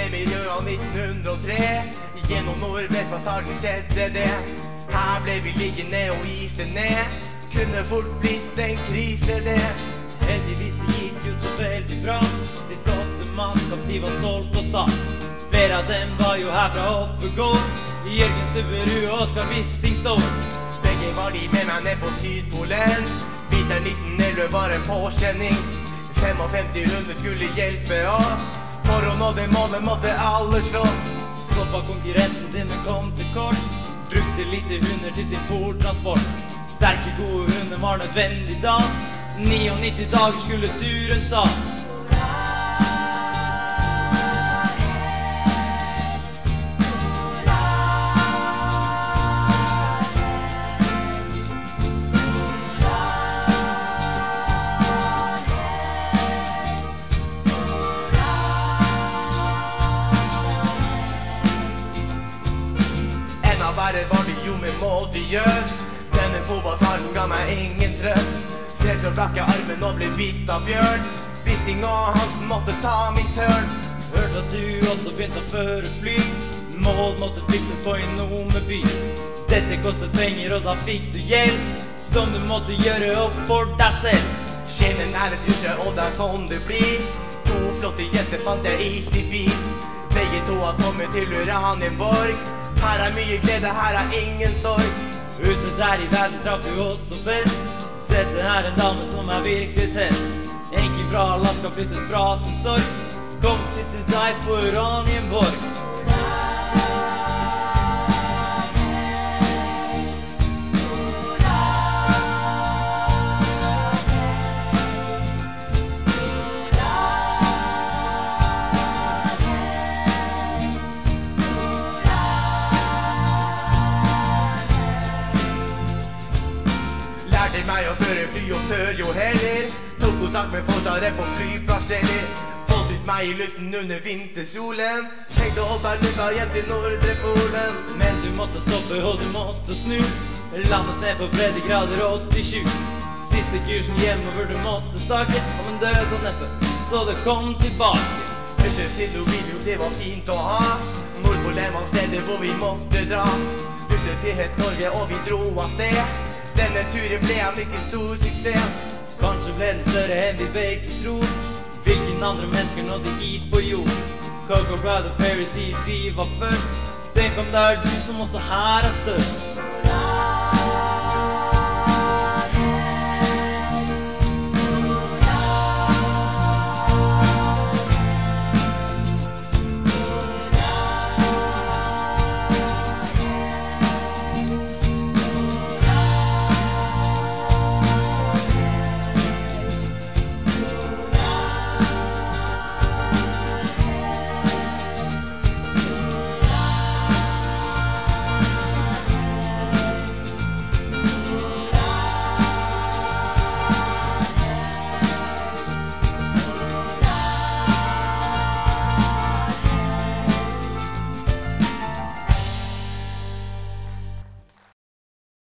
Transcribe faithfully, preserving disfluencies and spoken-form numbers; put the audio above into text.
miljøet av nitten hundre og tre. Gjennom Nordvestpassasjen skjedde det. Her ble vi liggende og ise ned. Kunne fort blitt en krise det. Heldigvis det gikk jo så veldig bra. De flotte mannskap, de var stolt og sta. Flere av dem var jo her fra Oppegård. Jørgen Stubberud og Oskar Wistingstål. Begge var de med meg ned på Sydpolen. Vinter nitten elleve var en påkjenning. femtifem hundre skulle hjelpe oss. For å nå det målet måtte alle slåss. Skoppa konkurrenten din, men kom til kort. Brukte lite hunder til sin poltransport. Sterke, gode hunder var nødvendig da. nittini dager skulle turen ta. Verre var det jo med måltigjøst. Denne påbasaren ga meg ingen trøst. Selv så brakk jeg armen og ble bitt av bjørn. Wisting og Hansen måtte ta min tørn. Hørte at du også begynte å føre fly. Mål måtte fikses på en nummerby. Dette kostet penger og da fikk du hjelp, som du måtte gjøre opp for deg selv. Skjenen er et ute og det er sånn det blir. To flotte jenter fant jeg i Sibir. Begge to har kommet til Uranienborg. Her er mye glede, her er ingen sorg. Ute der i verden traff du også best. Dette er en dame som er virkelig test. Enkel fra Alaska flyttet fra sin sorg. Kom til til deg på Uranienborg. Lærte meg å føre fly og før jo heller. Tok kontakt med folk der på flyplasser. Holdt ut meg i luften under vintersolen. Tenkte å ta lufta igjen til Nordrepolen. Men du måtte stoppe og du måtte snu. Landet ned på breddegrader åttisju. Siste kursen hjemover du måtte stake. Om en død og neppe, så det kom tilbake. Huset til Noviljo, det var fint å ha. Nordpolen var stedet hvor vi måtte dra. Huset til het Norge og vi dro av sted. Denne turen ble en riktig stor suksess. Kanskje ble den større enn vi begge tror. Hvilken andre mennesker nådde hit på jord? Coco Brother Perry sier de var først. Den kom der du som også her er størst.